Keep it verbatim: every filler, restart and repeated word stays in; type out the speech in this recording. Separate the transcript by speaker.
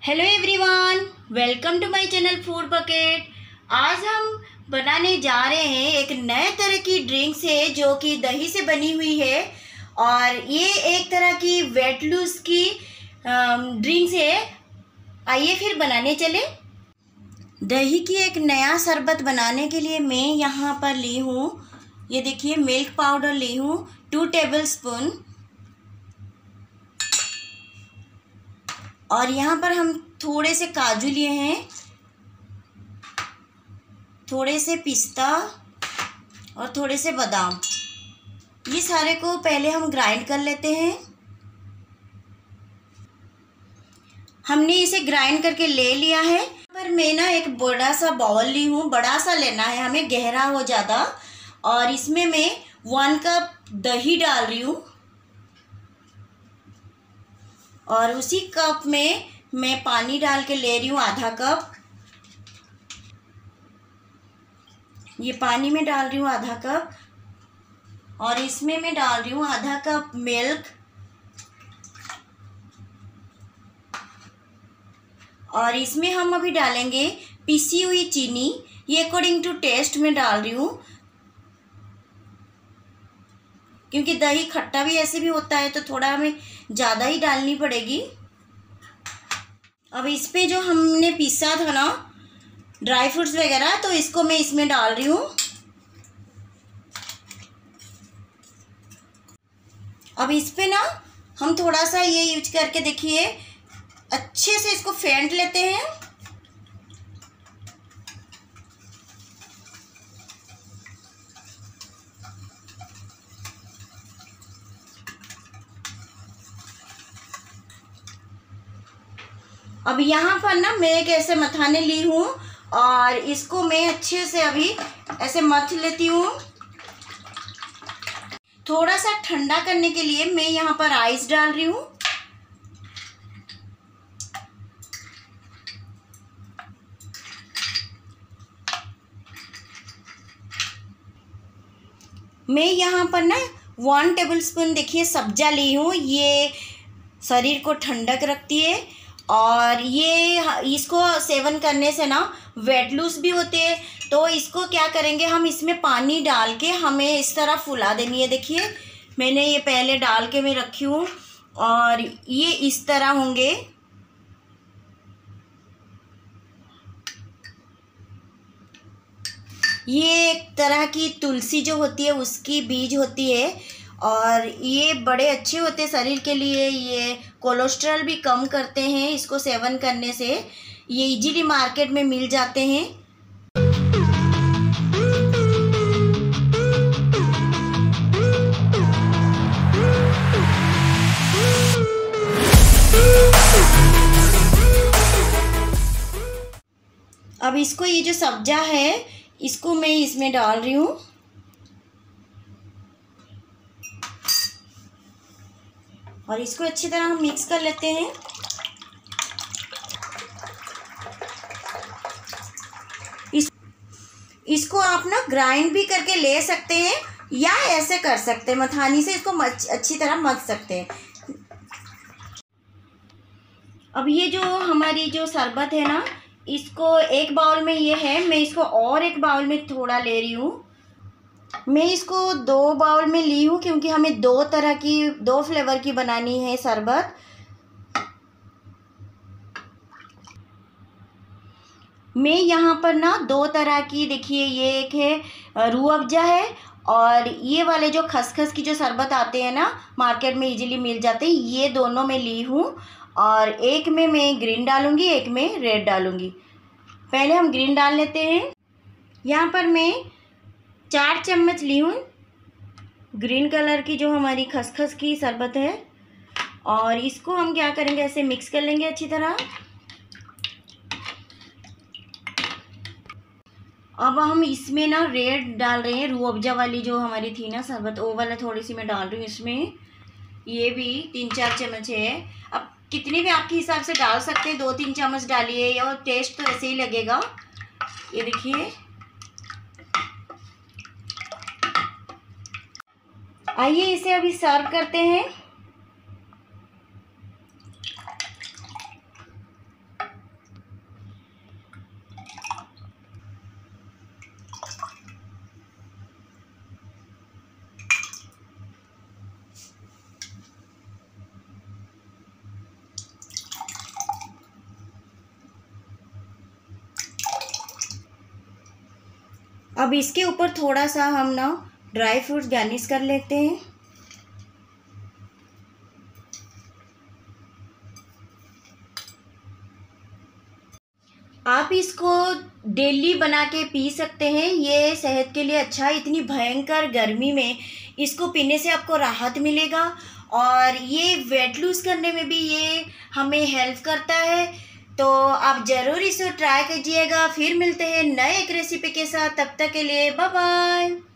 Speaker 1: Hello everyone, welcome to my channel food bucket. आज हम बनाने जा रहे हैं एक नए तरह की ड्रिंक्स है जो कि दही से बनी हुई है और ये एक तरह की वेट लूज की ड्रिंक्स है। आइए फिर बनाने चले। दही की एक नया शरबत बनाने के लिए मैं यहाँ पर ली हूँ, ये देखिए मिल्क पाउडर ली हूँ टू टेबल स्पून। और यहाँ पर हम थोड़े से काजू लिए हैं, थोड़े से पिस्ता और थोड़े से बादाम। ये सारे को पहले हम ग्राइंड कर लेते हैं। हमने इसे ग्राइंड करके ले लिया है। पर मैं ना एक बड़ा सा बाउल ली हूँ, बड़ा सा लेना है हमें, गहरा हो ज़्यादा। और इसमें मैं वन कप दही डाल रही हूँ और उसी कप में मैं पानी डाल के ले रही हूँ आधा कप। ये पानी में डाल रही हूँ आधा कप और इसमें मैं डाल रही हूँ आधा कप मिल्क और इसमें हम अभी डालेंगे पिसी हुई चीनी। ये अकॉर्डिंग टू टेस्ट में डाल रही हूँ क्योंकि दही खट्टा भी ऐसे भी होता है तो थोड़ा हमें ज़्यादा ही डालनी पड़ेगी। अब इस पे जो हमने पीसा था ना ड्राई फ्रूट्स वगैरह, तो इसको मैं इसमें डाल रही हूँ। अब इस पे ना हम थोड़ा सा ये यूज करके देखिए अच्छे से इसको फेंट लेते हैं। अब यहाँ पर ना मैं एक ऐसे मथाने ली हूँ और इसको मैं अच्छे से अभी ऐसे मथ लेती हूँ। थोड़ा सा ठंडा करने के लिए मैं यहाँ पर आइस डाल रही हूँ। मैं यहाँ पर ना वन टेबल स्पून देखिए सब्जा ली हूँ। ये शरीर को ठंडक रखती है और ये इसको सेवन करने से ना वेट लूज भी होते हैं। तो इसको क्या करेंगे, हम इसमें पानी डाल के हमें इस तरह फुला देनी है। देखिए मैंने ये पहले डाल के मैं रखी हूँ और ये इस तरह होंगे। ये एक तरह की तुलसी जो होती है उसकी बीज होती है और ये बड़े अच्छे होते हैं शरीर के लिए। ये कोलेस्ट्रॉल भी कम करते हैं इसको सेवन करने से। ये इजीली मार्केट में मिल जाते हैं। अब इसको ये जो सब्जा है इसको मैं इसमें डाल रही हूँ और इसको अच्छी तरह हम मिक्स कर लेते हैं। इस इसको आप ना ग्राइंड भी करके ले सकते हैं या ऐसे कर सकते हैं, मथानी से इसको अच्छी तरह मथ सकते हैं। अब ये जो हमारी जो शरबत है ना, इसको एक बाउल में ये है, मैं इसको और एक बाउल में थोड़ा ले रही हूँ। मैं इसको दो बाउल में ली हूँ क्योंकि हमें दो तरह की दो फ्लेवर की बनानी है शरबत। मैं यहाँ पर ना दो तरह की देखिए, ये एक है रूह अफ़ज़ा है और ये वाले जो खसखस की जो शरबत आते हैं ना मार्केट में इजीली मिल जाते हैं, ये दोनों मैं ली हूँ। और एक में मैं ग्रीन डालूँगी, एक में रेड डालूँगी। पहले हम ग्रीन डाल लेते हैं। यहाँ पर मैं चार चम्मच ली हूँ ग्रीन कलर की जो हमारी खसखस की शरबत है और इसको हम क्या करेंगे, ऐसे मिक्स कर लेंगे अच्छी तरह। अब हम इसमें ना रेड डाल रहे हैं, रूह अफ़ज़ा वाली जो हमारी थी ना शरबत, वो वाला थोड़ी सी मैं डाल रही हूँ इसमें। ये भी तीन चार चम्मच है। अब कितने भी आपके हिसाब से डाल सकते हैं, दो तीन चम्मच डालिए और टेस्ट तो ऐसे ही लगेगा। ये देखिए, आइए इसे अभी सर्व करते हैं। अब इसके ऊपर थोड़ा सा हम ना ड्राई फ्रूट्स गार्निश कर लेते हैं। आप इसको डेली बना के पी सकते हैं, ये सेहत के लिए अच्छा है। इतनी भयंकर गर्मी में इसको पीने से आपको राहत मिलेगा और ये वेट लूज़ करने में भी ये हमें हेल्प करता है। तो आप ज़रूर इसे ट्राई कीजिएगा। फिर मिलते हैं नए एक रेसिपी के साथ, तब तक के लिए बाय बाय।